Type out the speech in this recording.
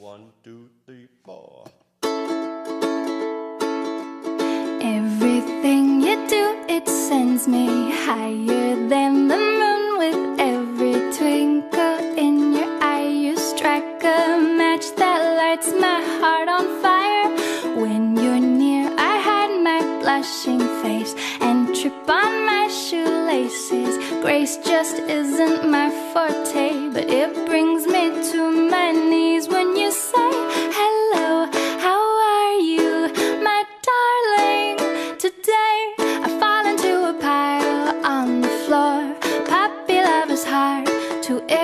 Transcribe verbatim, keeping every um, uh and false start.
One, two, three, four. Everything you do, it sends me higher than the moon. With every twinkle in your eye, you strike a match that lights my heart on fire. When you're near, I hide my blushing face and trip on my shoelaces. Grace just isn't my forte, but it brings me to my knees when you say hello, how are you, my darling? Today I fall into a pile on the floor. Puppy love is hard to